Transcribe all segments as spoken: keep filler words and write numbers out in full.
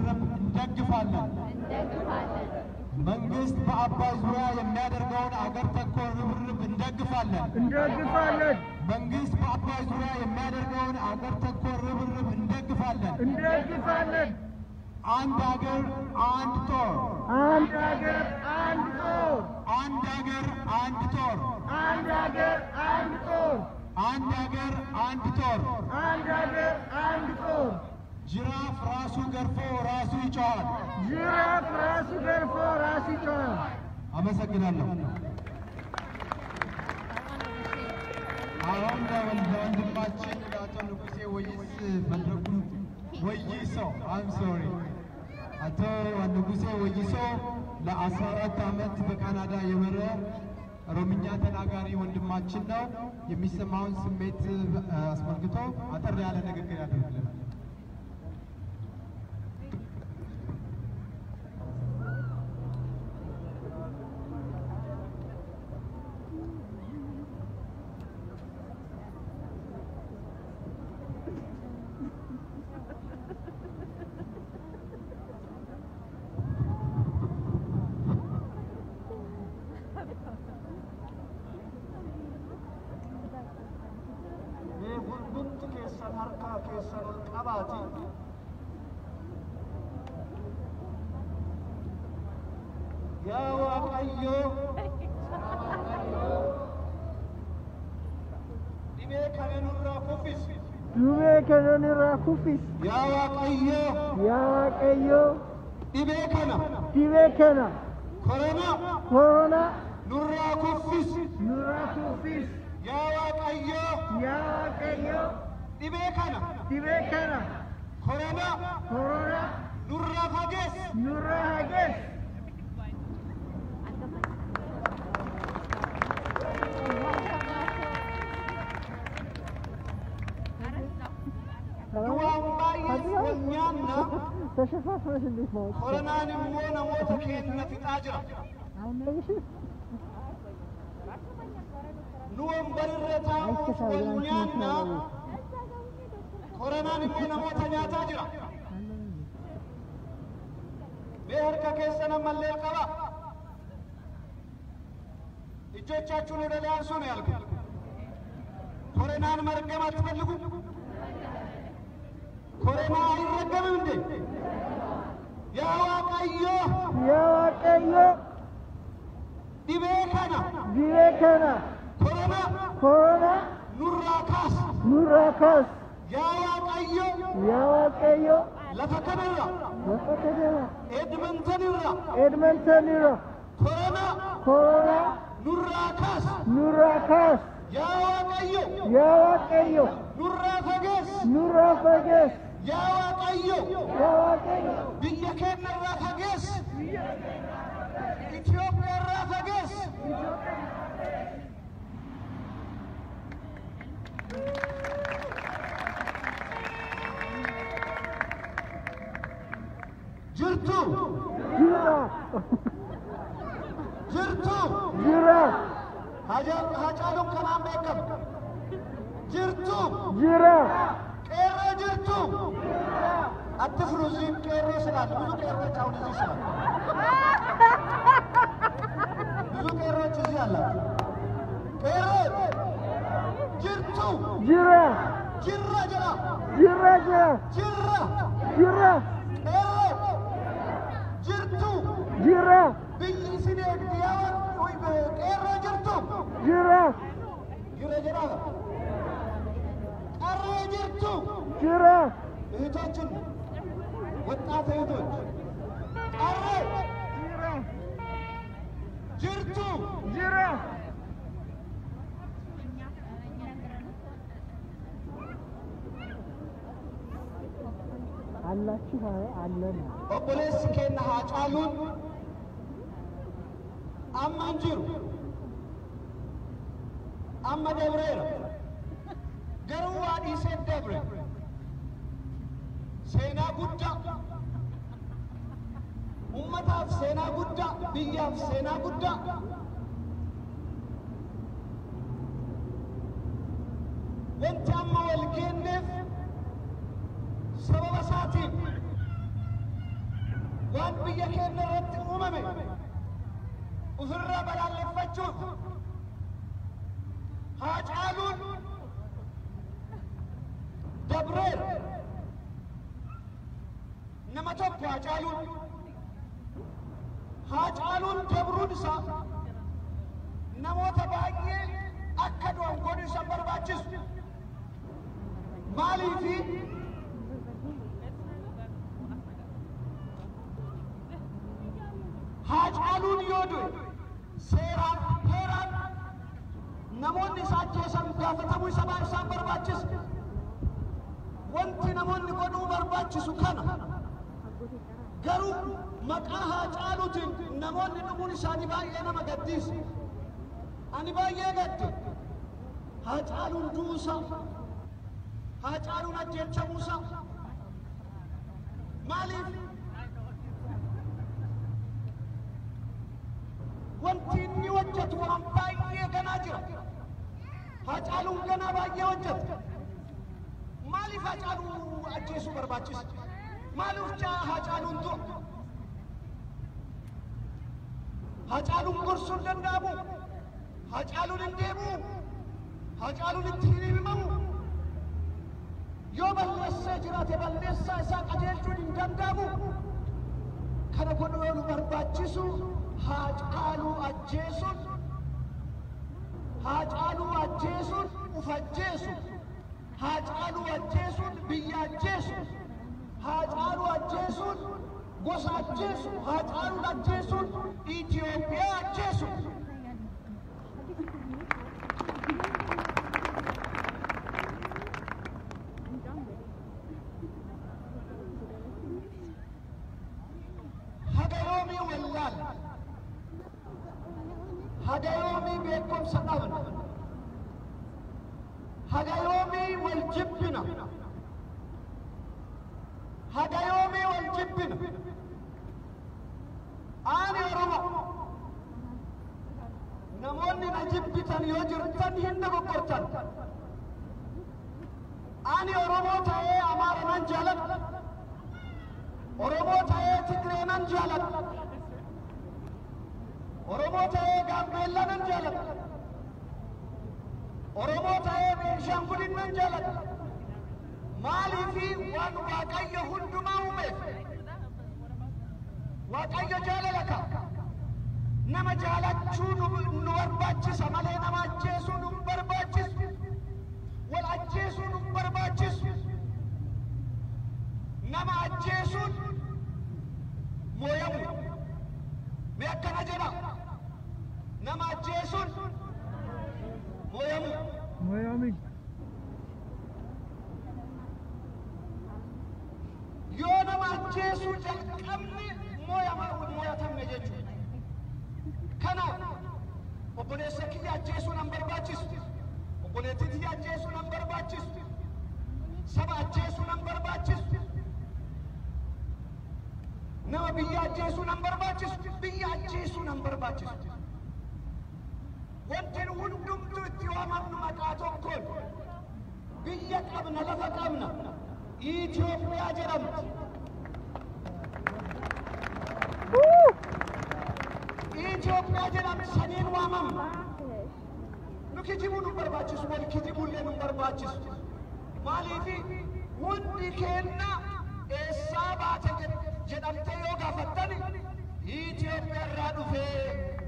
ርብርብ እንደግፋለን እንደግፋለን መንግስት በአባይ ዙሪያ የሚያደርገውን አገር ተኮር ርብርብ እንደግፋለን እንደግፋለን መንግስት በአባይ ዙሪያ የሚያደርገውን አገር ተኮር ርብርብ እንደግፋለን እንደግፋለን አንድ ሀገር አንድ ጦር አንድ ሀገር አንድ ጦር አንድ ሀገር አንድ ጦር አንድ ሀገር አንድ ጦር አንድ ሀገር አንድ ጦር አንድ ሀገር አንድ ጦር ጅራፍ ራሱ ገርፎ ራሱ ይጮሃል ጅራፍ ራሱ ገርፎ ራሱ ይጮሃል አመሰግናለሁ አሁን ለወንድማችን ለአቶ ንጉሴ ወይስ መድረኩን ወይሶ I'm sorry አቶ ንጉሴ ወይሶ ለአስራ አራት ዓመት በካናዳ የመረ ኦሮምኛ ተናጋሪ ወንድማችን ነው የሚሰማውን ስሜት አስመልክቶ አጠር ያለ ንግግር ያደርግልናል يا واقعيو ديبيك نورا كوفيس ديبيك نورا كوفيس يا واقعيو يا واقعيو ديبيك انا ديبيك انا كورونا كورونا نورا كوفيس نورا كوفيس يا واقعيو يا واقعيو ديبيك انا ديبيك انا كورونا كورونا نورا فاجس نورا فاجس تشفافنا في الاسماء كورونا نمونا موتا كينا في تاجرة نوم بررتا ونيانا كورونا نمونا موتا نيا تاجرة بيهركا كيسنا ملي القبا إجوچاچون ወደ ላይ አንሱ ነው ያልኩት ኮሮናን መርገም አትፈልጉ ኮሮና አይረገምም እንዴ ያ ዋቀዮ ያ ዋቀዮ ዲቤከና ዲቤከና ኮሮና ኮሮና ኑራካስ ኑራካስ ያ ዋቀዮ ያ ዋቀዮ ለፈከደራ ለፈከደራ ኤድመንተንራ ኤድመንተንራ ኮሮና ኮሮና ኑራካስ ኑራካስ ያ ዋቀዮ ያ ዋቀዮ ኑራፈገስ ኑራፈገስ ያ ዋቀዮ ያ ዋቀዮ ቢየከና ራፈገስ ኢትዮጵያ ራፈገስ ጅርቱ ጅራ ጅርቱ ጅራ ሀጃ ሀጫሉ ከናም በቀም ጅርቱ ጅራ ቄሮ ጅርቱ አትፍሩ እዚህም ቄሮ ስላለ ብዙ ቄሮች አሁን እዚህ ስላለ ብዙ ቄሮች እዚህ አላቸው ቄሮ ጅርቱ ጅራ ጅራ ጅራ ጅራ ጅራ ጅራ ጅራ ቄሮ ጅርቱ ጅራ ብይሲኔ ዲያዋን ወይ ቄሮ ጅርቱ ጅራ ጅራ ጅራ ቀረ ጅርቱ ጅራ እህቶችን ወጣት እህቶች ቀረ ጅርቱ ጅራ አላችሁ አለን ኦቦሌስ ከና ሀጫሉን አማንጅሩ አማ ደብሬራ ገሩዋ ዲሴ ደብሬ ሴና ጉዳ ኡመታፍ ሴና ጉዳ ብያፍ ሴና ጉዳ ወንታማ ወልጌኔፍ ሰበበ ሳቲን waan biyya keenya irratti uumame ofirraa balaaleffachuuf Haacaaluun Dabreer nama tokko Haacaaluun Haacaaluun dabruun isaa namoota baay'ee akka du'an godhuu isa barbaachisu maaliifi Haacaaluun yoo du'e seeraan heeraan namoonni isa ajjeesan gaafatamuu isa isaan barbaachisu wanti namoonni godhuu barbaachisu kana garuu maqaa Haacaaluutiin namoonni dhumuun isaanii baay'ee nama gaddisiisa. Ani baay'ee gadde Haacaaluun du'uusaa Haacaaluun ajjeechamuusaa maaliif wanti inni hojjetu waan baay'ee ganaa jira. Haacaaluun ganaa baay'ee hojjeta. Maaliif Haacaaluu ajjeesuu barbaachisa? Maaliif jaa Haacaaluun du'a? Haacaaluun gorsuu hin danda'amu. Haacaaluun hin deemu. Haacaaluun itti hin himamu. Yoo balleessee jiraate balleessaa isaa qajeelchuun hin danda'amu. Kana godhuu nu barbaachisu Haacaaluu ajjeesuun Haacaaluu ajjeesuun uf ajjeesu. Haacaaluu ajjeesuun biyya ajjeesu. Haacaaluu ajjeesuun gosa ajjeesu. Haacaaluu ajjeesuun Itoophiyaa ajjeesu. Hadayoomii wallaal hadayoomii beekumsa dhabna hadayoomii wal jibbina hadayoomii wal jibbina ani Oromo namoonni na jibbitan yoo jirtan hin dogoggortan ani Oromoo ta'ee Amaara nan jaaladha Oromoo ta'ee Tigree nan jaaladha Oromoo ta'ee Gaambeellaa nan jaaladha Oromoo ta'ee Beenshaangulin nan jaaladha maaliifi waan Waaqayyo hundumaa uumeef Waaqayyo jaalala qaba nama jaalachuu nu barbaachisa malee nama ajjeesuu nu barbaachisu wal ajjeesuu nu barbaachisu nama ajjeesuun mooyamu mee akkana jedha nama ajjeesuun mooyamu mooyami yoo nama ajjeesuu jalqabne mooyama mooyatamne jechuudha. Kanaaf obboleessa kiyya ajjeesuun hin barbaachisu obboleettii kiyya ajjeesuun hin barbaachisu saba ajjeesuun hin barbaachisu nama biyya ajjeesuun hin barbaachisu biyya ajjeesuun hin barbaachisu wanti hundumtuu itti waamamnu maqaa tokkoon biyya qabna lafa qabna Itoophiyaa jedhamti. Itoophiyaa jedhamti saniin waamamna nu kijibuu nu barbaachisu wal kijibuullee nu barbaachisu maaliifi hundi keenya eessaa baate jedhamtee yoo gaafattani Itoophiyaa irraa dhufee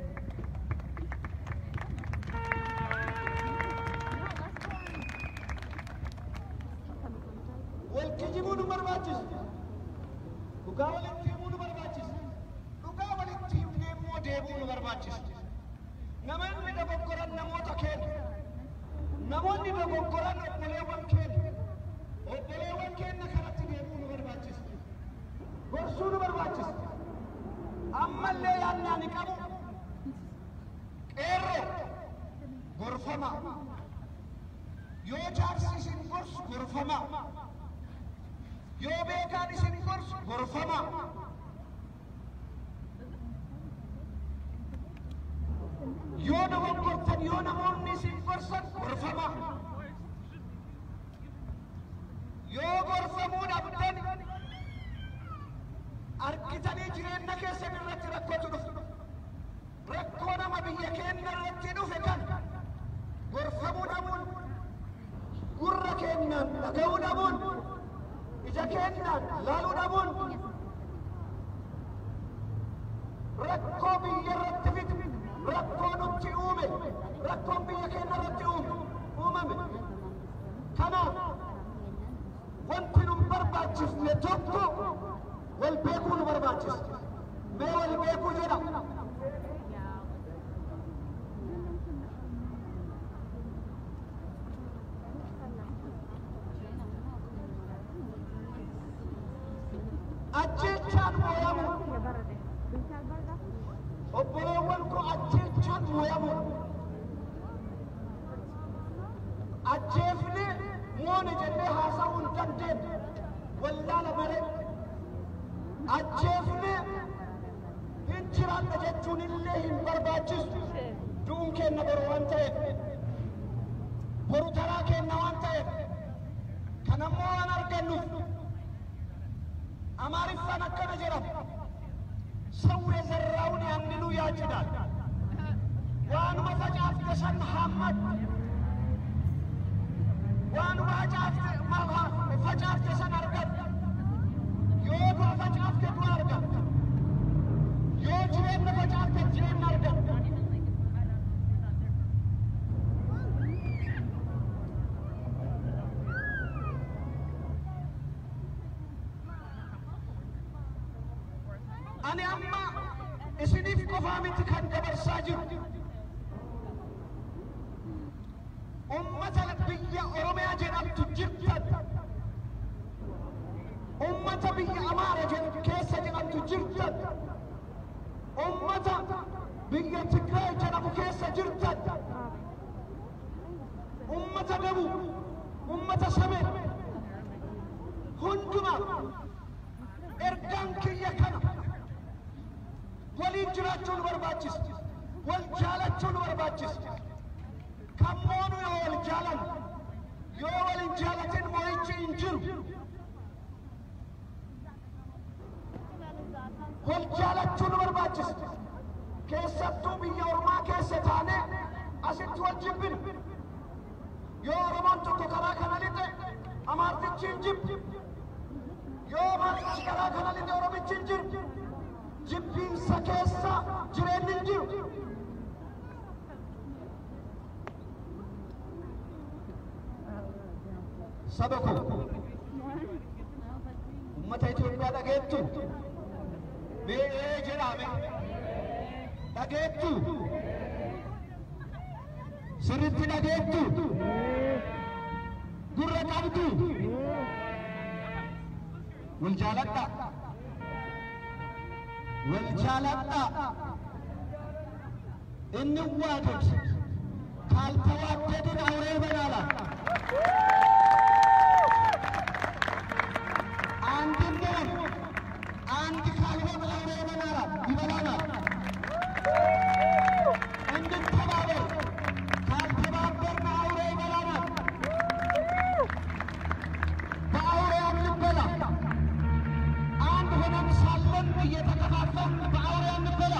wal kijibuu nu barbaachisu dhugaa walitti himuu nu barbaachisu dhugaa walitti himnee immoo deebuu nu barbaachisu namoonni dogoggoran namoota keenya namoonni dogoggoran obboleewwan keenya obboleewwan keenya kanatti deebuu nu barbaachisu gorsuu nu barbaachisu ammallee yaadni ani qabu qeerroo gorfama yoo jaarsi isin gorsu gorfama yoo beekaan isin gorsu gorfama yoo dogoggortan yoo namoonni isin gorsan gorfama yoo gorfamuu dhabdan arkitanii jireenya keessan irratti rakkootu dhufu. Rakkoo nama biyya keenya irratti dhufe kan gorfamuu dhabuun, gurra keenyaan dhaga'uu dhabuun, ija keenyaan laaluu dhabuun rakkoo biyya irratti fidu, rakkoo nutti uume, rakkoo biyya keenya irratti uume uumame. Kanaaf wanti nu barbaachifne tokko wal beekuu nu barbaachisa. Mee wal beekuu jedha. Ajjechaan mooyamu, obboleewwan koo ajjechaan mooyamu, ajjeefne moone jennee haasa'uu hin dandeenye, wallaala malee ajjeefne hin jiraanna jechuun illee hin barbaachisu. Du'uun keenya boru waan ta'eef, boru taraa keenya waan ta'eef, kanammoo waan argannuuf amaariffaan akkana jedhama. Sawwe zarraa'uun yaanninu yaachidaal. Waanuma facaafte san hammatu. Waanuma facaafte san argatu. Yoo du'a facaafte du'a argatu. Yoo jireenya facaafte jireenya argatu. Ani amma isiniif qofaa miti kan dabarsaa jiru. Ummata biyya Oromiyaa jedhamtu jirtan, ummata biyya Amaara keessa jedhamtu jirtan, ummata biyya Tigraay jedhamu keessa jirtan, ummata Dabuu, ummata Sameen hundumaa ergaan kiyya kana. Waliin jiraachuun barbaachisa. Wal jaalachuun barbaachisa. Kammoonu yoo wal jaalan, yoo waliin jaalatin moo'ichi hin jiru. Wal jaalachuun barbaachisa. Keessattuu biyya ormaa keessa taane asitti wal jibbina. Yoo Oromoon tokko karaa kana lixe Amaartichi hin jibbu. Yoo Amaartichi karaa kana lixe Oromichi hin jiru. Jibbiinsa keessa jireenyi hin jiru. Saba koo ummata Itoophiyaa dhageettu mee jedhame dhageettu sirriitti dhageettu gurra qabdu wal jaaladha. والجالتا إن وادت كالتواتد أوري بنالا عند النور عند كالهم أوري بنالا بنالا عند التبابر كالتبابر أوري بنالا بأوري أمن بلا عند هنم سالن يتكفافن بأوري أمن بلا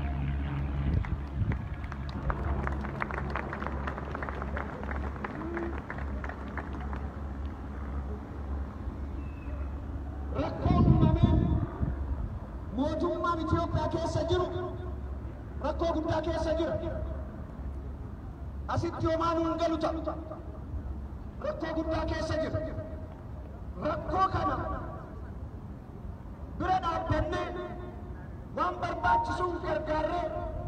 mootummaan Itoophiyaa keessa jiru rakkoo guddaa keessa jira. Asitti homaa nuun galu ta'a. Rakkoo guddaa keessa jira. Rakkoo kana bira dhaabbannee waan barbaachisuun gargaarree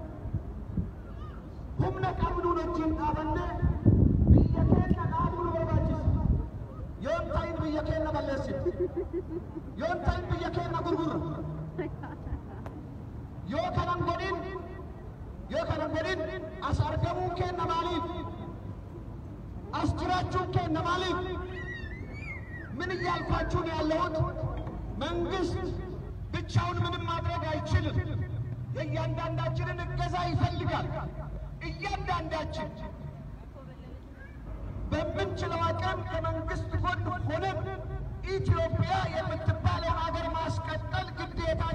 humna qabnuun wajjin dhaabannee biyya keenya dhaabuu nu barbaachisa. Yoon ta'in biyya keenya balleessina. Yoon ta'in biyya keenya gurgurra. Yoo kanan godhin yoo kanan godhin as argamuun keenya maaliif? As jiraachuun keenya maaliif? ምን እያልኳችሁ ነው ያለሁት? መንግስት ብቻውን ምንም ማድረግ አይችልም። የእያንዳንዳችንን እገዛ ይፈልጋል። እያንዳንዳችን በምንችለው አቅም ከመንግስት ጎን ሆነን ኢትዮጵያ የምትባለውን ሀገር ማስቀጠል ግዴታ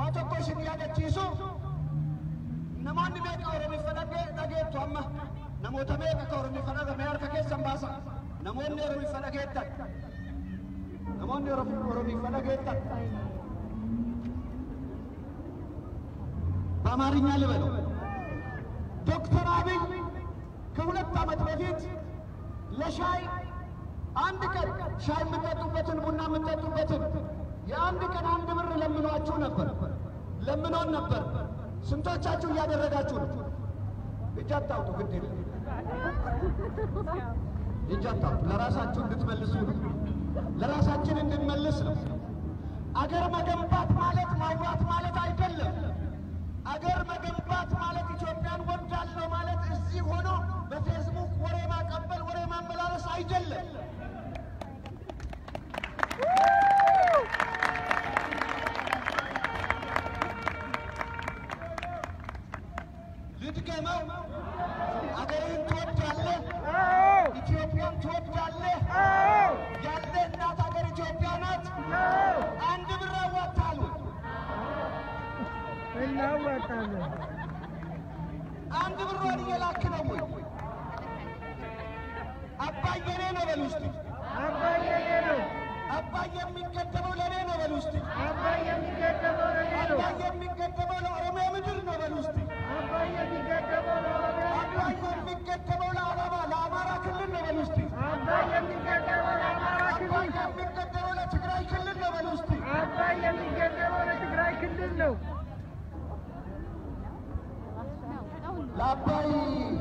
واتوكو شنيا تشيسو نمان ميك أورمي فناك دقيت توما نموت ميك أورمي فناك ميار كيس سمباسا نمون أورمي فناك يتك نمون أورمي فناك يتك بامارينيا لبلو دكتور أبي كونت تامت بفيت لشاي عندك شاي متتو بتن بنا متتو بتن يا عندك أنا عند بر لمنو أشون نبر لمنو نبر سنتو أشون يا درجة أشون إجازة تاو تو كنتي إجازة تاو لراس أشون تتملسون لراس أشون تتملسون أجر ما جنبات مالك موات مالك أيكلم أجر ما جنبات مالك إثيوبيان وندالو مالك إزاي هونو بفيسبوك وري ما قبل وري ما ملارس أيكلم لتكلموا أجرين توت جالله إثيوبيان توت جالله جالله نات أجر إثيوبيانات عند برا واتالو إلا واتالو عند برا نيلا كنامي أبا يرينا بلوستي أبا يرينا أبا يمين كتبوا لرينا بلوستي أبا يمين كتبوا لرينا أبا يمين كتبوا لأرمي مدرنا بلوستي أبا يمين كتبوا لأرمي أبا يمين كتبوا لأرما لأمارا كلنا بلوستي أبا يمين كتبوا لأمارا أبا يمين كتبوا لتقرأي كلنا بلوستي أبا يمين كتبوا لتقرأي كلنا لا باي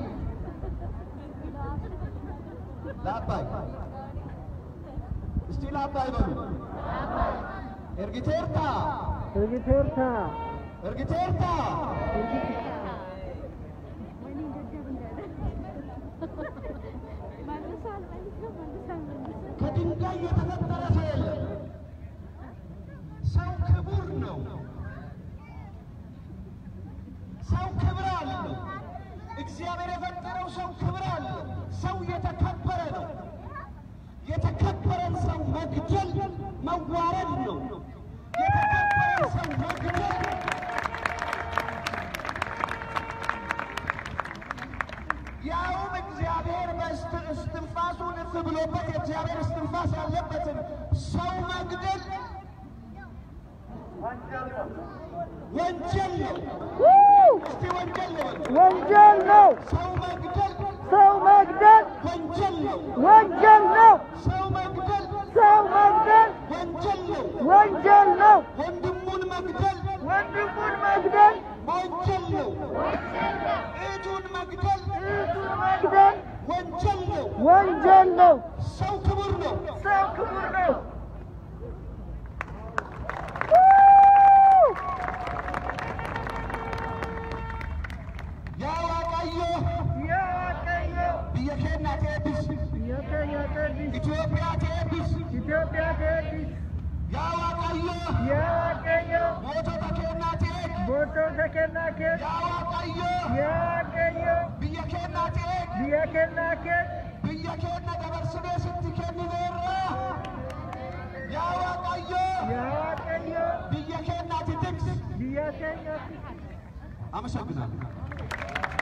لا باي استي لا باي بلو إرجيتيرتا إرجيتيرتا إرجيتيرتا كدنجاي يتفطر سيل سو كبر ነው ሰው ክብር አለው እግዚአብሔር የፈጠረው ሰው ክብር አለው ሰው የተከበረ ነው የተከበረን ሰው መግደል መዋረድ ነው የተከበረን ሰው መግደል ያውም እግዚአብሔር በእስትንፋሱን እፍ ብሎበት የእግዚአብሔር እስትንፋስ ያለበትን ሰው መግደል ወንጀል ነው እስቲ ወንጀል ነው ወንጀል ነው ሰው መግደል ሰው መግደል ወንጀል ነው ወንጀል ነው ሰው መግደል ሰው መግደል ወንጀል ነው ወንጀል ነው ወንድሙን መግደል ወንድሙን መግደል ወንጀል ነው እህቱን መግደል እህቱን መግደል ወንጀል ነው ወንጀል ነው ሰው ክቡር ነው ሰው ክቡር ነው Biyya teebis. Biyya keenya teebis. Itoophiyaa teebis. Itoophiyaa teebis. Yaa Waaqayyo. Yaa Waaqayyo. Mootota kennaa teeg. Mootota kennaa keeg. Yaa Waaqayyo. Yaa Waaqayyo. Biyya kennaa teeg. Biyya kennaa keeg. Biyya kenna dabarsinee sitti kennineerra. Yaa Waaqayyo. Yaa Waaqayyo. Biyya kennaati tiks. Biyya keenya. አመሰግናለሁ።